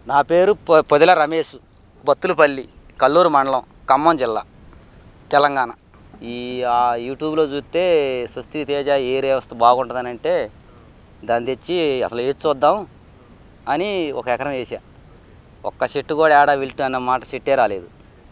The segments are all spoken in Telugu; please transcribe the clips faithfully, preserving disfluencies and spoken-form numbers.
నా పేరు పొదిల రమేష్, బత్తులపల్లి, కల్లూరు మండలం, ఖమ్మం జిల్లా, తెలంగాణ. ఈ యూట్యూబ్లో చూస్తే స్వస్తి తేజ ఏరే వ్యవస్థ బాగుంటుందని అంటే దాన్ని తెచ్చి అసలు వేసి చూద్దాం అని ఒక ఎకరం వేసా. ఒక్క చెట్టు కూడా ఏడా విల్టు అన్న మాట చెట్టే రాలేదు.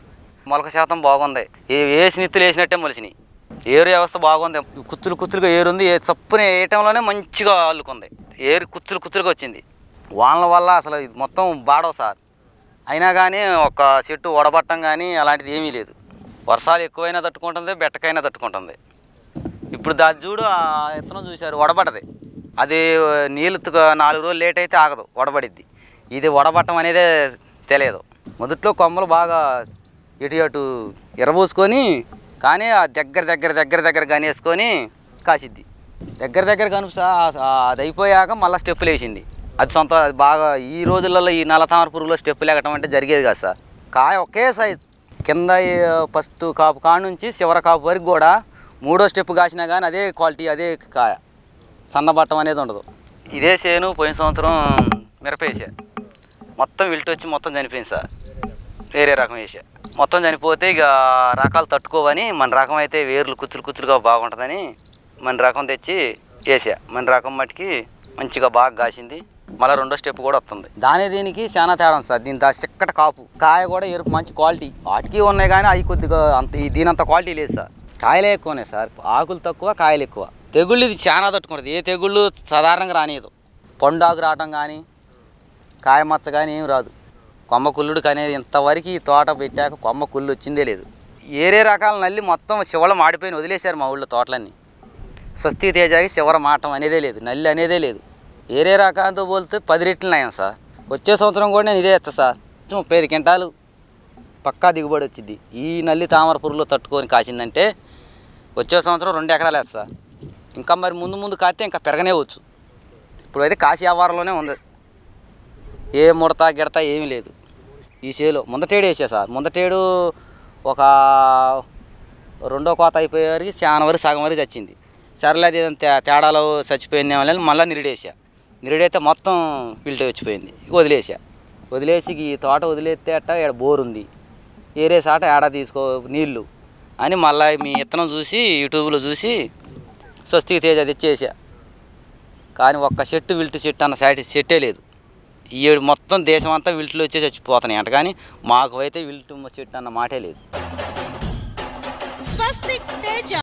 మొలక శాతం బాగుంది, ఏ వేసి నిత్తులు వేసినట్టే మొలిసినాయి. ఏరు వ్యవస్థ బాగుంది, కుచ్చులు కుచ్చులుగా ఏరుంది, ఏ చప్పున వేయటంలోనే మంచిగా అల్లుకుంది. ఏరు కుచ్చులు కుచ్చులుగా వచ్చింది. వానల వల్ల అసలు ఇది మొత్తం బాడవు సార్. అయినా కానీ ఒక చెట్టు వడబట్టం కానీ అలాంటిది ఏమీ లేదు. వర్షాలు ఎక్కువైనా తట్టుకుంటుంది, బెట్టకైనా తట్టుకుంటుంది. ఇప్పుడు దాని చూడు ఆ విత్తనం చూశారు, వడబడది. అది నీళ్ళు నాలుగు రోజులు లేట్ అయితే ఆగదు, వడబడిద్ది. ఇది వడబట్టం అనేదే తెలియదు. మొదట్లో కొమ్మలు బాగా ఇటు అటు ఎరబోసుకొని కానీ ఆ దగ్గర దగ్గర దగ్గర దగ్గర కనేసుకొని కాసిద్ది. దగ్గర దగ్గర కనుక అది అయిపోయాక మళ్ళీ స్టెప్పులు వేసింది. అది సొంత అది బాగా ఈ రోజులలో ఈ నల్ల తామర పురుగులో స్టెప్పులు ఎక్కడం అంటే జరిగేది కాదు సార్. కాయ ఒకే సైజ్, కింద ఫస్ట్ కాపు కాడ నుంచి చివరి కాపు వరకు కూడా మూడో స్టెప్ కాసినా కానీ అదే క్వాలిటీ, అదే కాయ, సన్నబట్టం అనేది ఉండదు. ఇదే చేను పోయిన సంవత్సరం మిరపేసా, మొత్తం విల్టు వచ్చి మొత్తం చనిపోయింది సార్. వేరే రకం వేసా, మొత్తం చనిపోతే ఇక రకాలు తట్టుకోవని మన రకం అయితే వేర్లు కుచ్చులు కుచ్చులుగా బాగుంటుందని మన రకం తెచ్చి వేసా. మన రకం మట్టికి మంచిగా బాగా కాసింది. మళ్ళీ రెండో స్టెప్ కూడా వస్తుంది. దాని దీనికి చాలా తేడా సార్. దీని దా చిక్కట కాపు, కాయ కూడా ఎరుపు మంచి క్వాలిటీ. వాటికి ఉన్నాయి కానీ అవి కొద్దిగా అంత దీని అంత క్వాలిటీ లేదు సార్. కాయలే ఎక్కువనే సార్, ఆకులు తక్కువ, కాయలు ఎక్కువ. తెగుళ్ళు ఇది చాలా తట్టుకుంటుంది. ఏ తెగుళ్ళు సాధారణంగా రానియదు. పండాకు రావటం కానీ కాయ మచ్చ కానీ ఏం రాదు. కొమ్మ కుళ్ళుడికి అనేది ఇంతవరకు ఈ తోట పెట్టాక కొమ్మ కుళ్ళు వచ్చిందే లేదు. ఏరే రకాల నల్లి మొత్తం శివల మాడిపోయిన వదిలేశారు మా ఊళ్ళో తోటలన్నీ. స్వస్తి తేజాకి శివర మాటం అనేదే లేదు, నల్లి అనేదే లేదు. ఏరే రకాలతో పోలితే పది రెట్లు నయం సార్. వచ్చే సంవత్సరం కూడా నేను ఇదే ఇస్తా సార్. ముప్పై ఐదు క్వింటాలు పక్కా దిగుబడి వచ్చింది. ఈ నల్లి తామర పురుగులో తట్టుకొని కాసిందంటే వచ్చే సంవత్సరం రెండు ఎకరాలు వేస్తా సార్. ఇంకా మరి ముందు ముందు కాస్తే ఇంకా పెరగనే వచ్చు. ఇప్పుడైతే కాశీ వ్యాపారంలోనే ఉంది. ఏ ముడత గిడత ఏమీ లేదు ఈ చేలో. ముందటేడు వేసా సార్. ముందటేడు ఒక రెండో కోత అయిపోయేవారికి చాలా వరకు సగం వరకు చచ్చింది. సర్లేదు తే తేడాలో చచ్చిపోయింది ఏమో మళ్ళీ నిరుడేసా. నిరుడైతే మొత్తం పిల్ట వచ్చిపోయింది. వదిలేసా. వదిలేసి ఈ తోట వదిలేస్తే అట్ట ఇక్కడ బోర్ ఉంది, ఏరే సాట ఏడా తీసుకో నీళ్ళు అని మళ్ళీ మీ విత్తనం చూసి యూట్యూబ్లో చూసి స్వస్తి తేజ తెచ్చేసా. కానీ ఒక్క చెట్టు విల్టు చెట్టు అన్న సైట్ చెట్టే లేదు. ఈ ఏడు మొత్తం దేశం అంతా విల్టులు వచ్చే చచ్చిపోతున్నాయి అంట, కానీ మాకు అయితే విల్టు చెట్టు అన్న మాటే లేదు. స్వస్తి తేజ.